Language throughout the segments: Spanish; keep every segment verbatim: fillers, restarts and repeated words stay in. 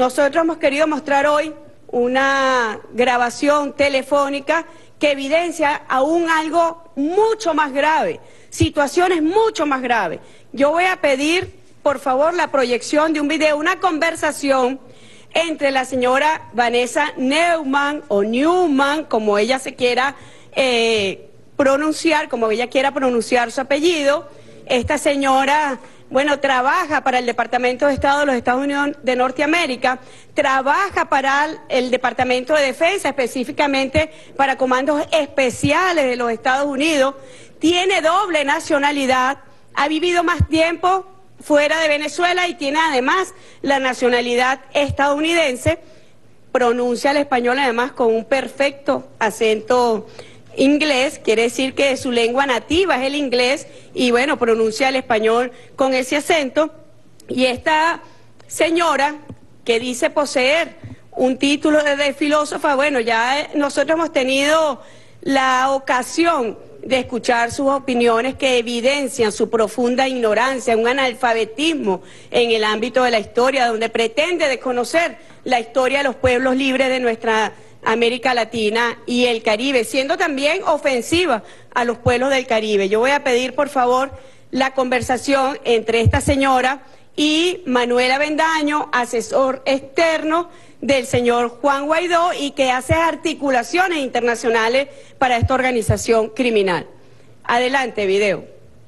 Nosotros hemos querido mostrar hoy una grabación telefónica que evidencia aún algo mucho más grave, situaciones mucho más graves. Yo voy a pedir, por favor, la proyección de un video, una conversación entre la señora Vanessa Neumann o Newman, como ella se quiera eh, pronunciar, como ella quiera pronunciar su apellido. Esta señora, bueno, trabaja para el Departamento de Estado de los Estados Unidos de Norteamérica, trabaja para el Departamento de Defensa, específicamente para comandos especiales de los Estados Unidos, tiene doble nacionalidad, ha vivido más tiempo fuera de Venezuela y tiene además la nacionalidad estadounidense, pronuncia el español además con un perfecto acento inglés, quiere decir que su lengua nativa es el inglés y bueno, pronuncia el español con ese acento. Y esta señora que dice poseer un título de, de filósofa, bueno, ya nosotros hemos tenido la ocasión de escuchar sus opiniones que evidencian su profunda ignorancia, un analfabetismo en el ámbito de la historia, donde pretende desconocer la historia de los pueblos libres de nuestra América Latina y el Caribe, siendo también ofensiva a los pueblos del Caribe. Yo voy a pedir, por favor, la conversación entre esta señora y Manuel Avendaño, asesor externo del señor Juan Guaidó y que hace articulaciones internacionales para esta organización criminal. Adelante, video.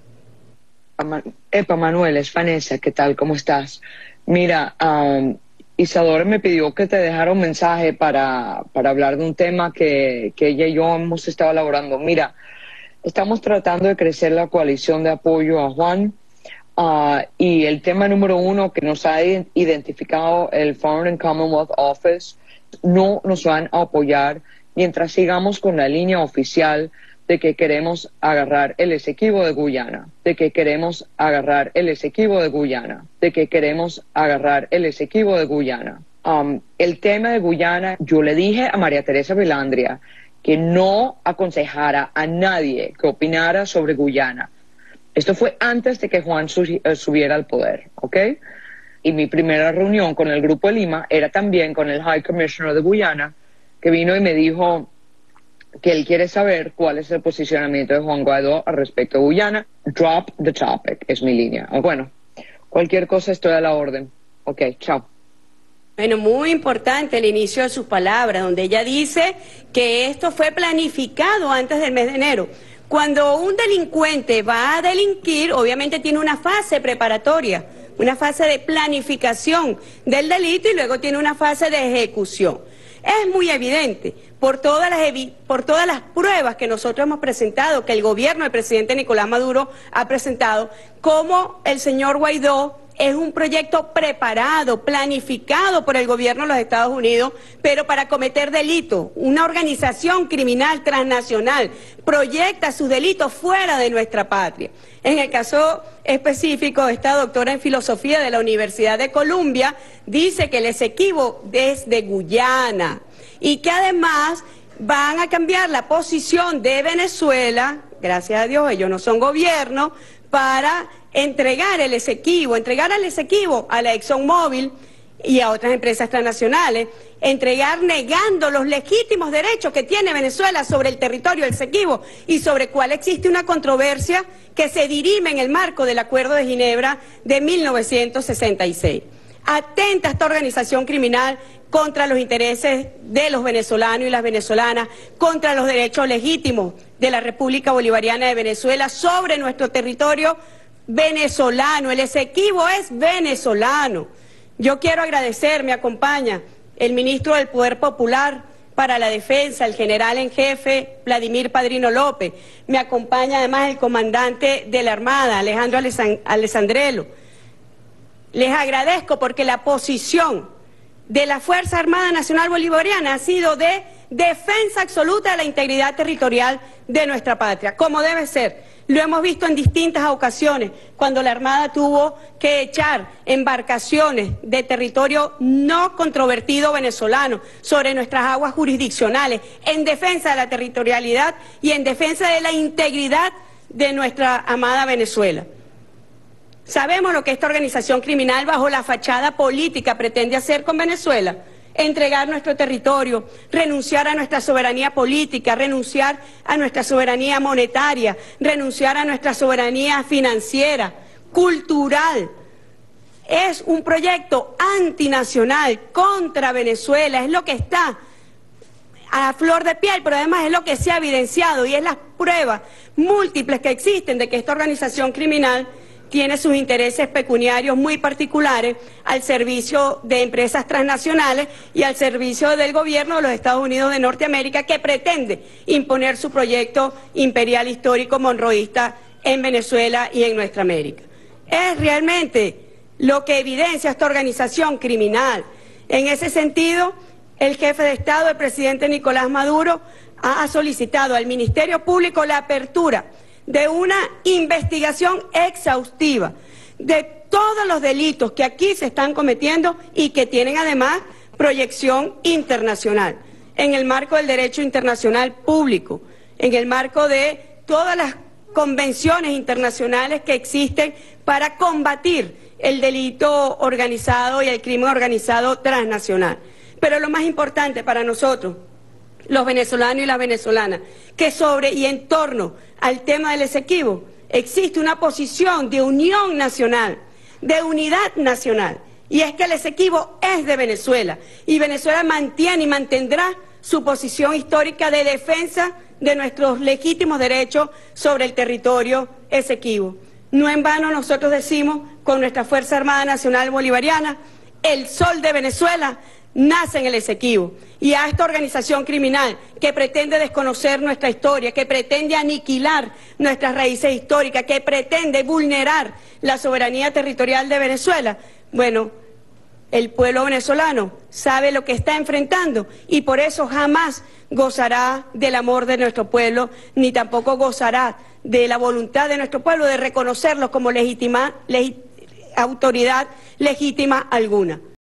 Epa, Manuel, es Vanessa, ¿qué tal? ¿Cómo estás? Mira, um, Isadora me pidió que te dejara un mensaje para, para hablar de un tema que, que ella y yo hemos estado elaborando. Mira, estamos tratando de crecer la coalición de apoyo a Juan. Uh, y el tema número uno que nos ha identificado el Foreign and Commonwealth Office, no nos van a apoyar mientras sigamos con la línea oficial de que queremos agarrar el Esequibo de Guyana, de que queremos agarrar el Esequibo de Guyana, de que queremos agarrar el Esequibo de Guyana. Um, el tema de Guyana, yo le dije a María Teresa Vilandria que no aconsejara a nadie que opinara sobre Guyana. Esto fue antes de que Juan subiera al poder, ¿ok? Y mi primera reunión con el Grupo de Lima era también con el High Commissioner de Guyana, que vino y me dijo que él quiere saber cuál es el posicionamiento de Juan Guaidó al respecto de Guyana. Drop the topic, es mi línea. O bueno, cualquier cosa estoy a la orden. Ok, chao. Bueno, muy importante el inicio de sus palabras, donde ella dice que esto fue planificado antes del mes de enero. Cuando un delincuente va a delinquir, obviamente tiene una fase preparatoria, una fase de planificación del delito y luego tiene una fase de ejecución. Es muy evidente por todas las, por todas las pruebas que nosotros hemos presentado, que el gobierno del presidente Nicolás Maduro ha presentado, cómo el señor Guaidó es un proyecto preparado, planificado por el gobierno de los Estados Unidos, pero para cometer delitos. Una organización criminal transnacional proyecta sus delitos fuera de nuestra patria. En el caso específico, esta doctora en filosofía de la Universidad de Columbia dice que el Esequibo es de Guyana y que además van a cambiar la posición de Venezuela, gracias a Dios ellos no son gobierno, para entregar el Esequibo, entregar al Esequibo a la ExxonMobil y a otras empresas transnacionales, entregar negando los legítimos derechos que tiene Venezuela sobre el territorio del Esequibo y sobre cuál existe una controversia que se dirime en el marco del Acuerdo de Ginebra de mil novecientos sesenta y seis. Atenta esta organización criminal contra los intereses de los venezolanos y las venezolanas, contra los derechos legítimos de la República Bolivariana de Venezuela sobre nuestro territorio venezolano. El Esequibo es venezolano. Yo quiero agradecer, me acompaña el ministro del Poder Popular para la Defensa, el general en jefe Vladimir Padrino López. Me acompaña además el comandante de la Armada, Alejandro Alessandrello. Les agradezco porque la posición de la Fuerza Armada Nacional Bolivariana ha sido de defensa absoluta de la integridad territorial de nuestra patria, como debe ser. Lo hemos visto en distintas ocasiones, cuando la Armada tuvo que echar embarcaciones de territorio no controvertido venezolano sobre nuestras aguas jurisdiccionales, en defensa de la territorialidad y en defensa de la integridad de nuestra amada Venezuela. Sabemos lo que esta organización criminal bajo la fachada política pretende hacer con Venezuela. Entregar nuestro territorio, renunciar a nuestra soberanía política, renunciar a nuestra soberanía monetaria, renunciar a nuestra soberanía financiera, cultural. Es un proyecto antinacional contra Venezuela, es lo que está a flor de piel, pero además es lo que se ha evidenciado y es las pruebas múltiples que existen de que esta organización criminal tiene sus intereses pecuniarios muy particulares al servicio de empresas transnacionales y al servicio del gobierno de los Estados Unidos de Norteamérica, que pretende imponer su proyecto imperial histórico monroísta en Venezuela y en nuestra América. Es realmente lo que evidencia esta organización criminal. En ese sentido, el jefe de Estado, el presidente Nicolás Maduro, ha solicitado al Ministerio Público la apertura de una investigación exhaustiva de todos los delitos que aquí se están cometiendo y que tienen además proyección internacional, en el marco del derecho internacional público, en el marco de todas las convenciones internacionales que existen para combatir el delito organizado y el crimen organizado transnacional. Pero lo más importante para nosotros, los venezolanos y las venezolanas, que sobre y en torno al tema del Esequibo existe una posición de unión nacional, de unidad nacional, y es que el Esequibo es de Venezuela, y Venezuela mantiene y mantendrá su posición histórica de defensa de nuestros legítimos derechos sobre el territorio Esequibo. No en vano nosotros decimos, con nuestra Fuerza Armada Nacional Bolivariana, el sol de Venezuela nace en el Esequibo, y a esta organización criminal que pretende desconocer nuestra historia, que pretende aniquilar nuestras raíces históricas, que pretende vulnerar la soberanía territorial de Venezuela, bueno, el pueblo venezolano sabe lo que está enfrentando y por eso jamás gozará del amor de nuestro pueblo, ni tampoco gozará de la voluntad de nuestro pueblo de reconocerlo como legítima, legit, autoridad legítima alguna.